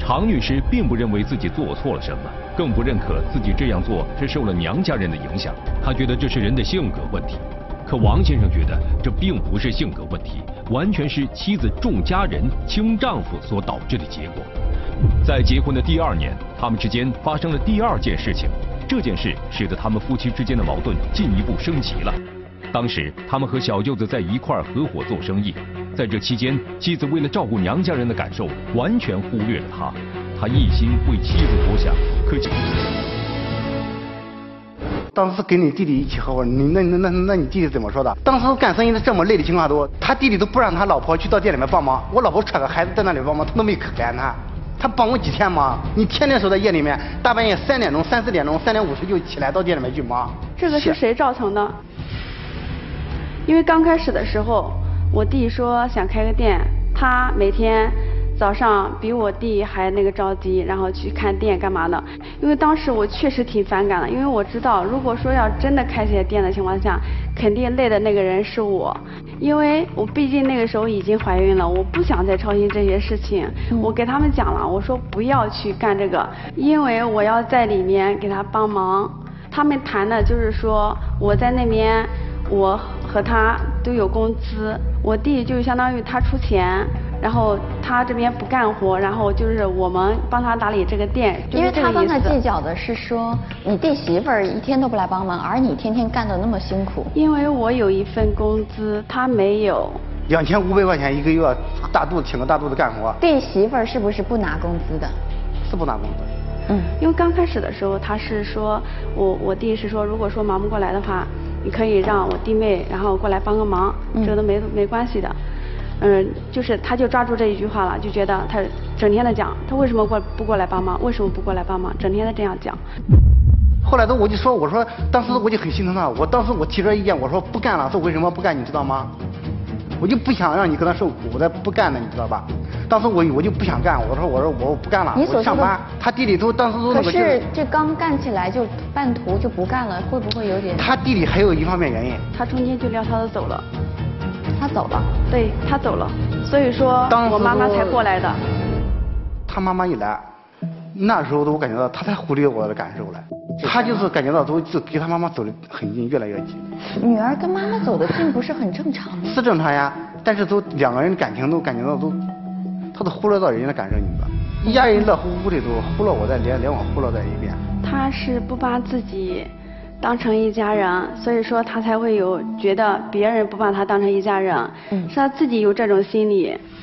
唐女士并不认为自己做错了什么，更不认可自己这样做是受了娘家人的影响。她觉得这是人的性格问题。可王先生觉得这并不是性格问题，完全是妻子重家人轻丈夫所导致的结果。在结婚的第2年，他们之间发生了第2件事情，这件事使得他们夫妻之间的矛盾进一步升级了。当时他们和小舅子在一块合伙做生意，在这期间，妻子为了照顾娘家人的感受，完全忽略了他。他一心为妻子着想，可当时跟你弟弟一起合伙，那你弟弟怎么说的？当时干生意的这么累的情况都，他弟弟都不让他老婆去到店里面帮忙，我老婆揣个孩子在那里帮忙，他都没可怜他。他帮我几天忙，你天天守在夜里面，大半夜3点钟、3、4点钟、3点50就起来到店里面去忙。 这个是谁造成的？因为刚开始的时候，我弟说想开个店，他每天早上比我弟还那个着急，然后去看店干嘛的。因为当时我确实挺反感的，因为我知道如果说要真的开这些店的情况下，肯定累的那个人是我，因为我毕竟那个时候已经怀孕了，我不想再操心这些事情。我给他们讲了，我说不要去干这个，因为我要在里面给他帮忙。他们谈的就是说我在那边，我和他都有工资，我弟就相当于他出钱，然后他这边不干活，然后就是我们帮他打理这个店， 因为他刚才计较的是说你弟媳妇儿一天都不来帮忙，而你天天干得那么辛苦。 因为我有一份工资，他没有。 2500块钱一个月，大肚子请个大肚子干活。 弟媳妇儿是不是不拿工资的？ 是不拿工资。 因为刚开始的时候他是说，我弟是说，如果说忙不过来的话，你可以让我弟妹然后过来帮个忙，这个都没关系的。就是他就抓住这一句话了，就觉得他整天的讲，他为什么不过来帮忙？为什么不过来帮忙？整天的这样讲。 后来我就说，我说当时我就很心疼他，当时我提出意见，我说不干了，说为什么不干，你知道吗？我就不想让你跟他受苦，我才不干的，你知道吧？当时我就不想干，我说我不干了，我上班。他弟弟都当时都那个。 可是这刚干起来就半途就不干了，会不会有点？ 他弟弟还有一方面原因， 他中间就撂他走了。 他走了？ 对，他走了，所以说我妈妈才过来的。 他妈妈一来，那时候我感觉到他才忽略我的感受了，他就是感觉到就离他妈妈走得很近，越来越近。 女儿跟妈妈走得近不是很正常吗？ 是正常呀，但是都2个人感情都感觉到他都忽略到人家的感受，你知道，一家人乐乎乎的都忽略我连我忽略在一边。 他是不把自己当成一家人，所以说他才会有觉得别人不把他当成一家人，是他自己有这种心理。